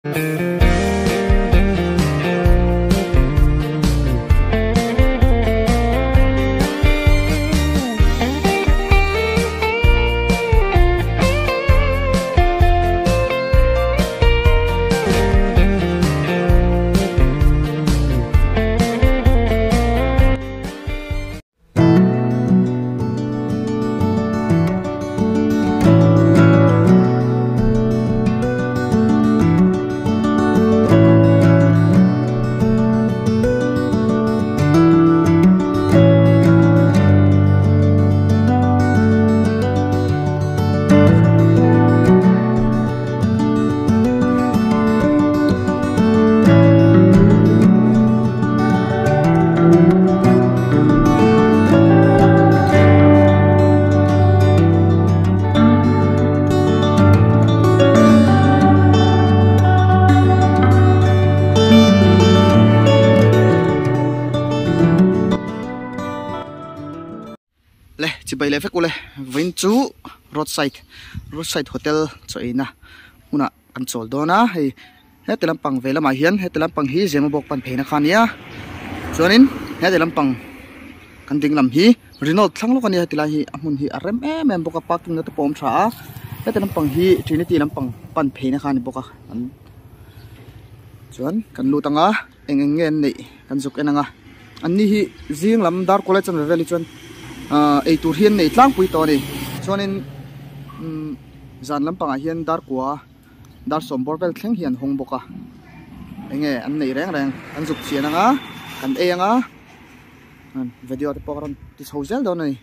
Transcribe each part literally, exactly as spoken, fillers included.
chỉ bay lệ phép ule vinh chú roadside roadside hotel cho ina una kan chol do na hei he telam pang vela ma hian he telam pang hi zema bok pan pheina khania chuanin he telam pang kan ding lam hi Renault thlang lo kania tila hi amun hi arem em em boka parking na to pom tha he telam pang hi Trinity lam pang pan pheina khani boka an chuan kan lu tanga eng eng ngen nei kan zuk enanga anni hi zing lam dar college an veli chuan ei tur hian nei tlang pui to ni chuanin zan lampang a hian dar kwa dar sombor vel thleng hian hong boka enge an nei reng reng an zuk chiananga kan eanga an video te pokron ti social do nei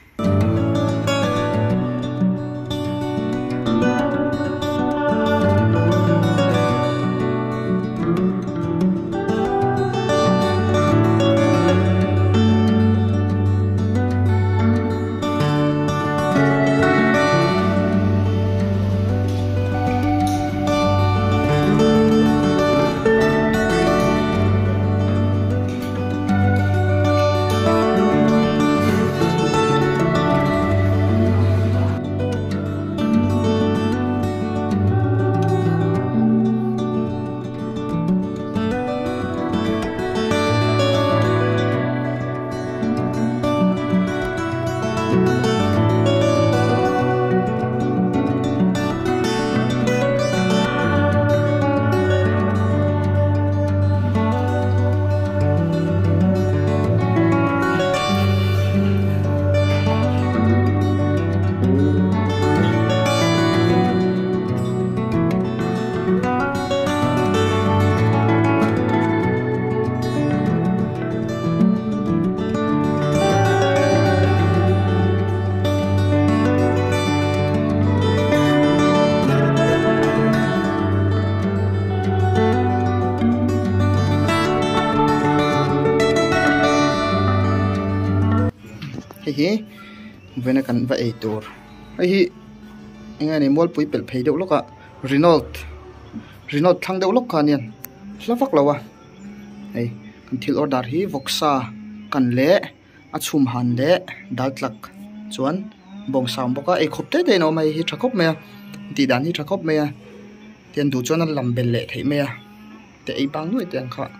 hi vena kan va ei tur hi enga ni mol pui pel phei deuh loka Renault Renault thlang deuh lok khanian hlavak lawa hei kan thil order hi Voxa kan le a chhum han le dal tlak chuan bong sam boka ei khop te te no mai hi thakop me ti dan hi thakop me tian du chuan an lam bel le thei me te ei bang noi tiang kha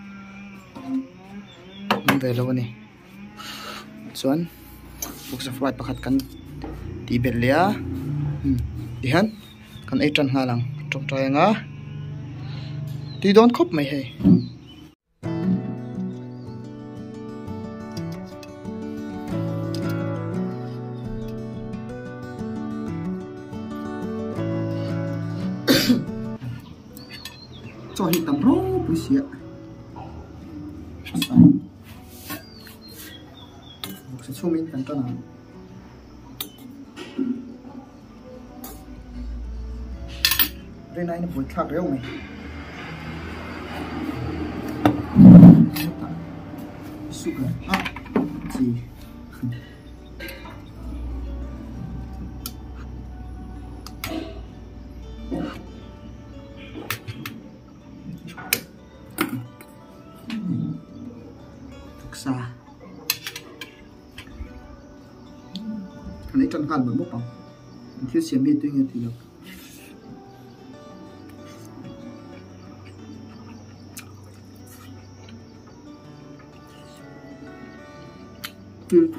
ve lo ni chuan Voxa flight pakhat kan ti bel le a ti han kan ei tran ha lang trong trai nga ti don khop mai he cho hi tam ro pu sia Voxa chumin kan tan này nó vừa khác đấy không mày sugar à gì thực xa lấy chân hàn với mốc bằng thiếu xiêm bên tuy nhiên thì được từ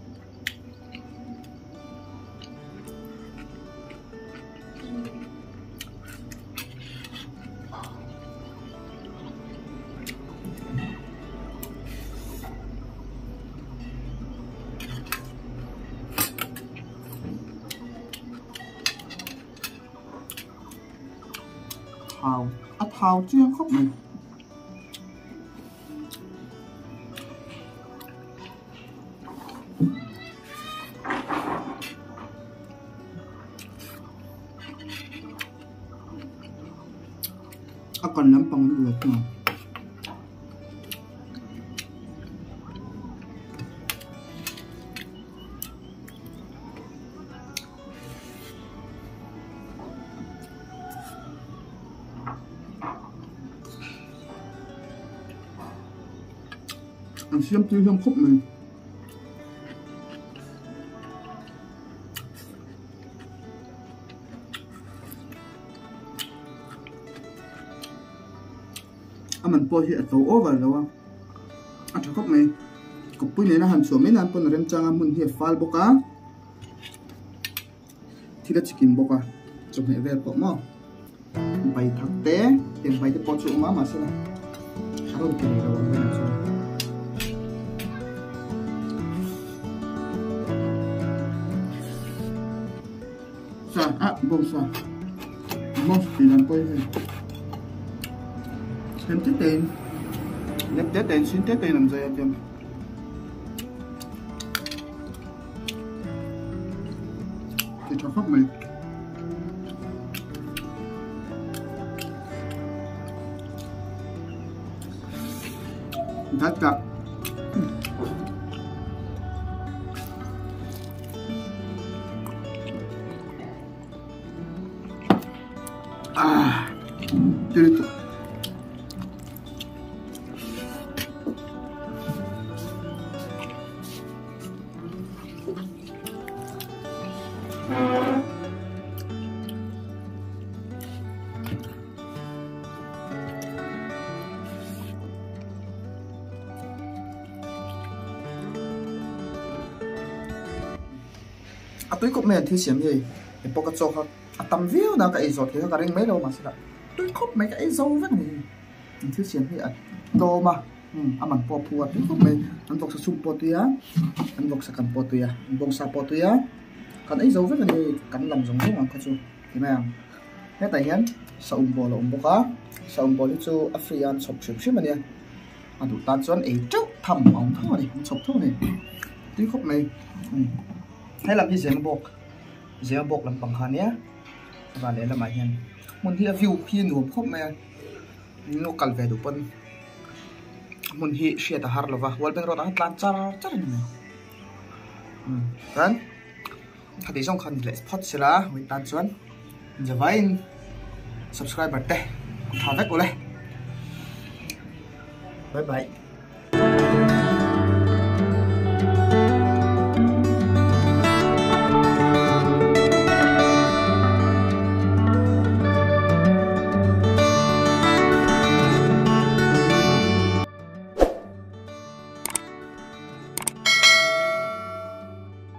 thao à thao chưa khóc này akan lampang dulu tuh ăn xiêm tiêu xiêm khúc này ăn mình bôi hiện tàu over rồi không ăn cho khúc này cục bún này nó hẳn xuống mấy năm bún rem trang ăn mình hiện phal bốc á thì đã chỉ kim bốc à trong hệ về bốc mà bay thắc té tiền bay cái bó chỗ má mà xem nào không cái này đâu mới làm sao sa à bông sa bông thì làm quay này xem tiếp tiền nhấp tiếp tiền xin tiếp tiền làm gì em thì cho khóc mình rất cả à từ từ à tôi cũng mệt thì xiêm gì để bóc cái chỗ à tầm view nào cái giọt thì cái ring mấy đâu mà sẽ là tôi khóc mấy cái dâu với này thì xiêm thì à to mà à mình bỏ phù tôi khóc mấy anh bóc sum po tuya anh bóc sa cắn po tuya anh bóc sa po tuya còn ấy dâu với cái này cắn làm giống giống mà có chú thế nào thế tại hiện sa um po là um bóc á sa um po đi chú African shop shop shop mà nè à đủ tan chọn ấy chút thầm ống thôi này shop thôi này tôi khóc mấy hay làm gì dễ bọc dễ bọc làm bằng khăn nhé và để làm bài hiện muốn hi view hi nuông khóc mày nó cần về đủ phân muốn hi share ta har lova wall bang rồi tan char char này kan hadi jong khan le spot sila win tan chuan giờ vai subscribe bật đây thả vét của đây bye bye.